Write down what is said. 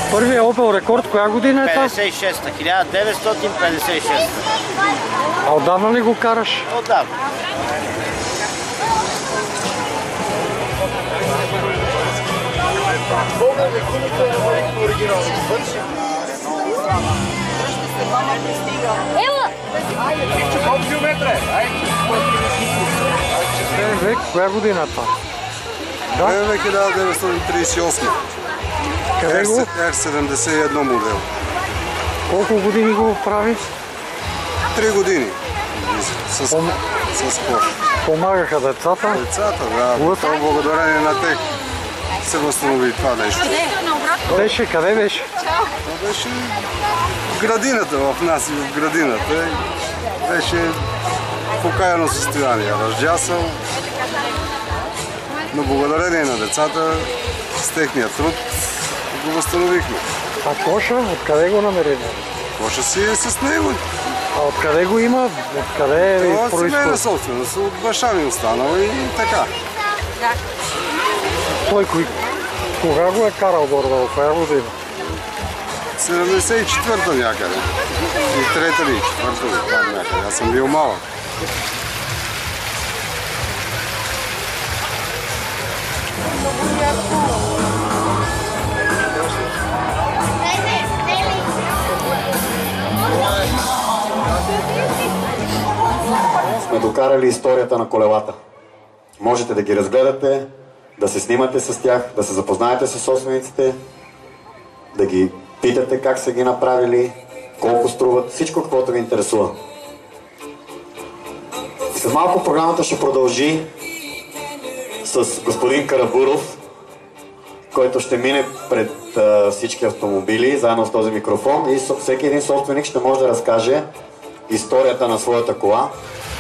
Първият Opel рекорд, коя година е това? 56-та, 1956-та. А отдавна ли го караш? Отдавна. Колко километра е? Век, коя година е това? BMW 1938. Къде го? R71 модел. Колко години го прави? 3 години. С Porsche. Помагаха децата? Децата, да. То благодарение на тях се възстанови това нещо. Къде беше? Това беше в градината, в нас и в градината. Беше в окаяно състояние. Разджасъл. Но благодарение на децата, с техния труд, го възстановихме. А коша? Откъде го намерили? Коша си е с него. А откъде го има? Откъде е Това е семейна произход? собственост. От баща ми останал и така. Той кога го е карал горе-долу? Коя година? 74-та някъде. И трета ли, четвърта ли, там някъде. Аз съм бил малък. Сме докарали историята на колелата. Можете да ги разгледате, да се снимате с тях, да се запознаете с собствениците, да ги питате как са ги направили, колко струват, всичко каквото ви интересува. След малко програмата ще продължи с господин Карабуров, който ще мине пред всички автомобили, заедно с този микрофон и всеки един собственик ще може да разкаже историята на своята кола.